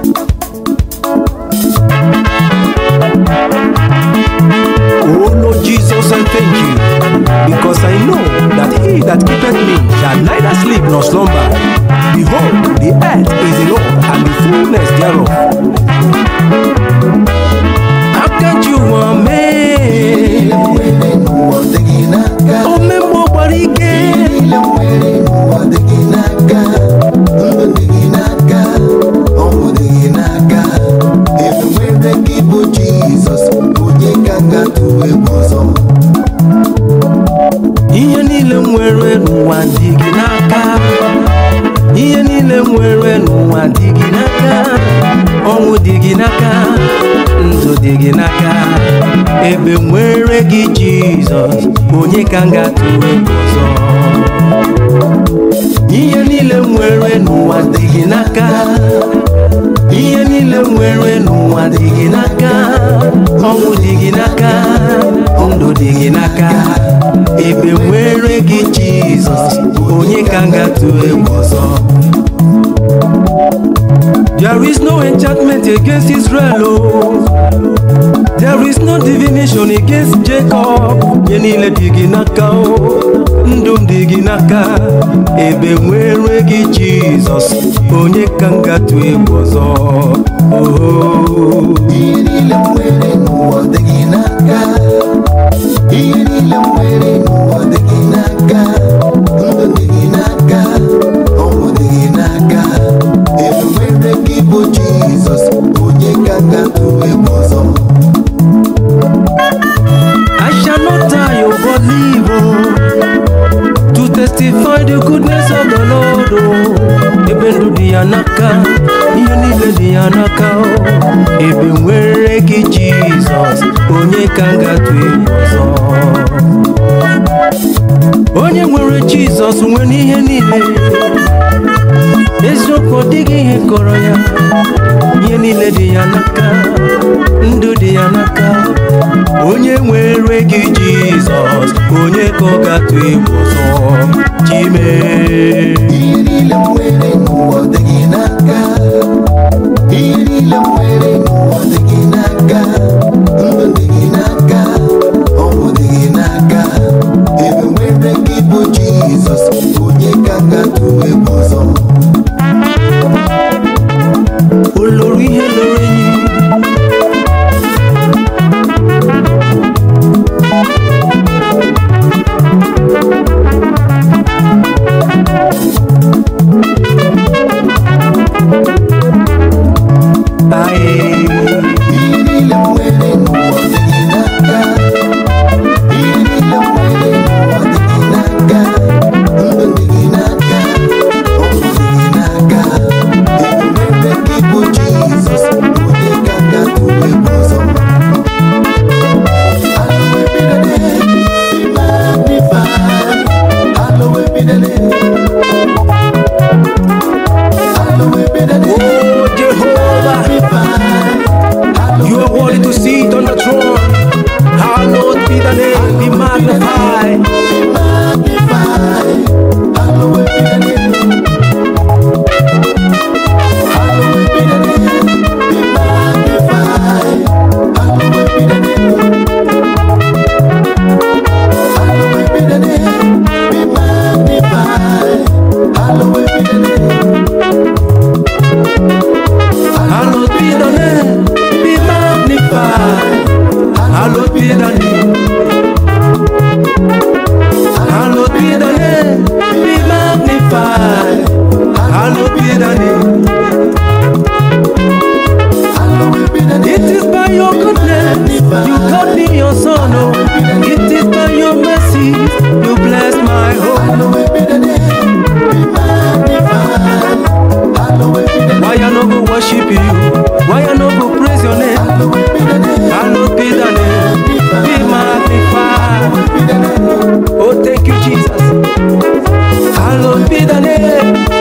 Oh Lord Jesus, I thank you, because I know that he that keepeth me shall neither sleep nor slumber. Behold, the earth is the Lord and the fullness thereof. How can you want me? Oh, me more body again. Ihe niile nwere n'ụwa dị gị n'aka. Ihe niile nwere n'ụwa dị gị n'aka. Ọnwụ dị gị n'aka, ndụ dị gị n'aka. Ebe nwere gị Jizọs, onye ka m ga-atụ egwu ọzọ? Ihe niile nwere n'ụwa dị gị n'aka. Ihe niile nwere n'ụwa dị gị n'aka. Ọnwụ dị gị n'aka, ndụ dị gị n'aka. Ebe nwere gị Jizọs, onye ka m ga-atụ egwu ọzọ? There is no enchantment against Israel, oh. There is no divination against Jacob. Ihe niile dị gị n'aka, oh. Ndụ m dị gị n'aka. Ebe nwere gị Jizọs, onye ka m ga-atụ egwu ọzọ? Oh. Ihe niile nwere n'ụwa dị gị n'aka. Ihe niile nwere n'ụwa dị gị n'aka. Ndụ dị gị n'aka, ọnwụ dị gị n'aka. Ebe nwere gị bụ Jizọs, onye ka m ga-atụ egwu ọzọ? I shall not die, oh, but live, oh, to testify the goodness of the Lord, oh. Ebe ndụ dị ya n'aka, ihe niile dị ya n'aka, oh. Ebe nwere gị Jizọs, onye ka m ga-atụ egwu ọzọ? Onye nwere Jizọs nwere ihe niile. Eziokwu, ọ dịghị ihe kọrọ ya. Ihe niile dị ya n'aka, ndụ dị ya n'aka. Onye nwere gị Jizọs, onye ka ọ ga-atụ egwu ọzọ? Chime. Ihe niile nwere n'ụwa dị gị n'aka. Ihe niile nwere n'ụwa dị gị n'aka. Ndụ dị gị n'aka, ọnwụ dị gị n'aka. Ebe nwere gị bụ Jizọs, onye ka m ga-atụ egwu ọzọ? Olórí ihe lórí yìí. Oh, thank you, Jesus. Hallowed be the name.